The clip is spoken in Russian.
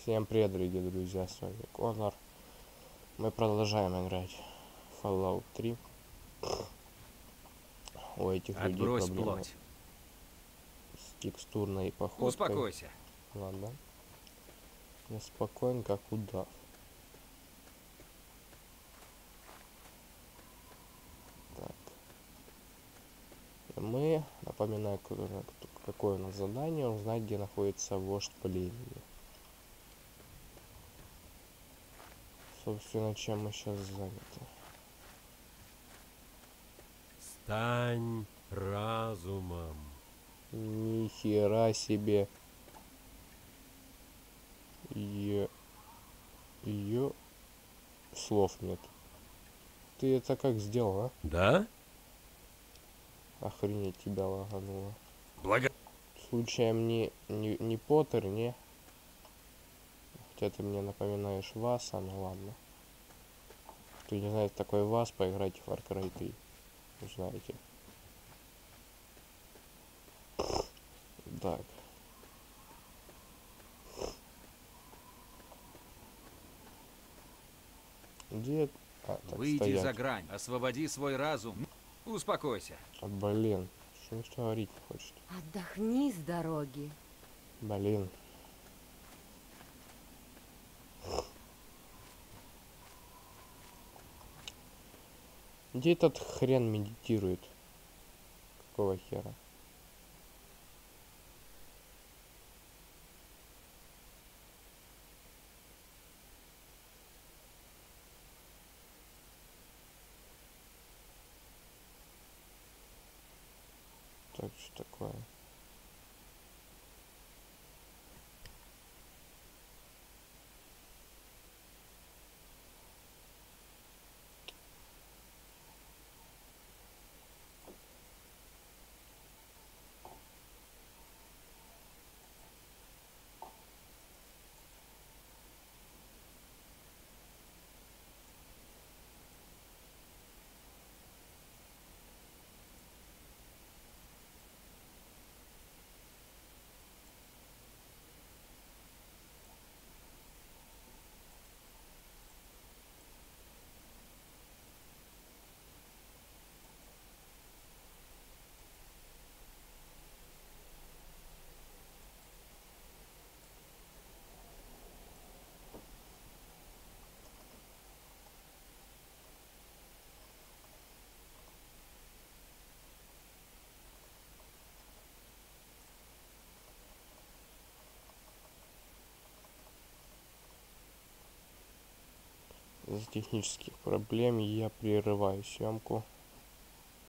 Всем привет, дорогие друзья, с вами Конор. Мы продолжаем играть в Fallout 3. У этих людей Отбрось проблемы плоть. с текстурной походкой. Успокойся. Ладно. Я спокоен, как удав. Так. И мы, напоминаю, какое у нас задание, узнать, где находится вождь племени. Собственно, чем мы сейчас заняты. Стань разумом. Ни хера себе. Ее слов нет. Ты это как сделал, а? Да? Охренеть, тебя лагануло. Благо... Случаем не Поттер, не? Хотя ты мне напоминаешь Васа, ну ладно. Кто не знает такой Вас, поиграйте в Far Cry 3. Узнаете. Так. Где? А, так, Выйди за стоять. грань, освободи свой разум. Успокойся. А, блин. Что никто говорить не хочет? Отдохни с дороги. Блин. Где этот хрен медитирует? Какого хера? Так, что такое? Из-за технических проблем я прерываю съемку.